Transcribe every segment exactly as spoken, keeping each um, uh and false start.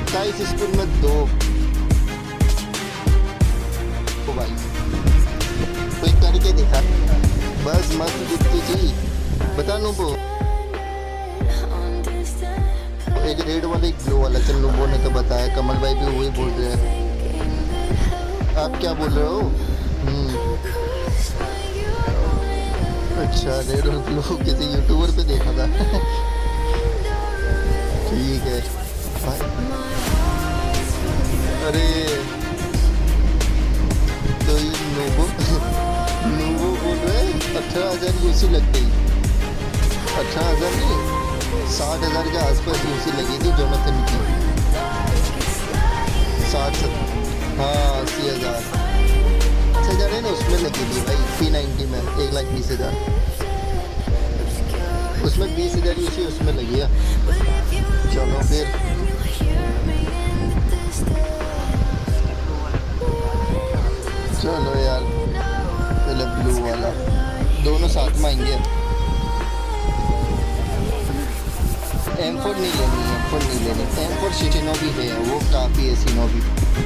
सत्ताईस स्पिन में दो। ओ भाई कोई करके दिखा, बस मस्त दिखती थी। बता नूबो, एक रेड वाला एक ब्लू वाला। चल नूबो ने तो बताया, कमल भाई भी वही बोल रहे हैं। आप क्या बोल रहे हो? हम्म अच्छा, रेड और ब्लू किसी यूट्यूबर पे देखा था। ठीक है। अरे तो ये नूबो नूबो बोल रहे अठारह हजार यूसी लग गई। अठारह हजार नहीं, साठ हजार के आसपास यूसी लगी थी जोनाथन की। साठ हाँ अस्सी हजार अस्सी हजार है ना, उसमें लगी थी भाई। पी नाइन्टी में एक लाख बीस हजार, उसमें बीस हजार यूसी उसमें लगी है। चलो फिर चलो यार, पहले ब्लू वाला, दोनों साथ में आएंगे। एम फोर नहीं लेनी है, एम फोर नहीं लेनी। एम फोर शिचिनो भी है, वो काफ़ी है सीनो भी।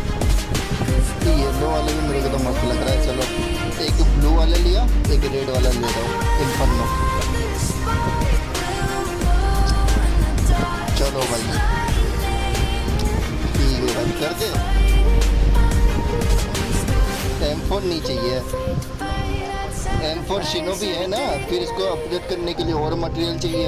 येलो वाला भी मेरे को तो मस्त लग रहा है। चलो एक ब्लू वाला लिया, एक रेड वाला ले रहा हूँ, इन्फर्नो। चलो भाई ठीक है भाई, कर दे। एम फोर नहीं चाहिए, एम फोर शिनो भी है ना, फिर इसको अपडेट करने के लिए और मटेरियल चाहिए।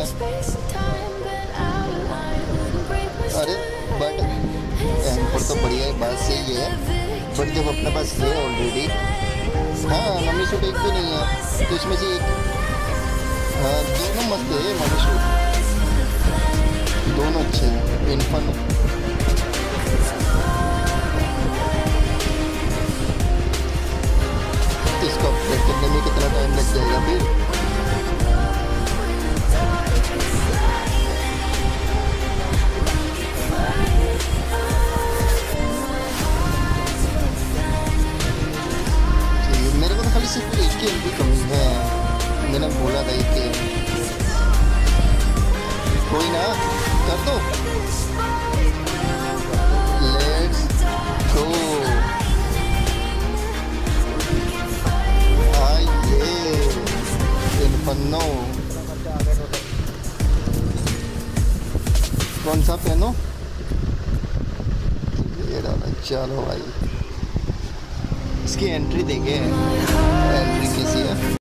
अरे बट एम फोर तो बढ़िया है, बात सही है, बट जब अपने पास है ऑलरेडी। हाँ मम्मी सूट एक भी नहीं है तो इसमें से एक, हाँ दोनों मस्त है मम्मी सूट, दोनों अच्छे हैं। इन्फर्नो इसको अपडेट करने में कितना टाइम लग जाएगा फिर? मेरे को तो खाली सिर्फ एक की एंट्री कमी है, मैंने बोला था एक के। कोई ना, कर दो। Let's go. इन्फर्नो कौन सा पहनो? ये डाला। चलो भाई, इसकी एंट्री देखे, एंट्री कैसी है।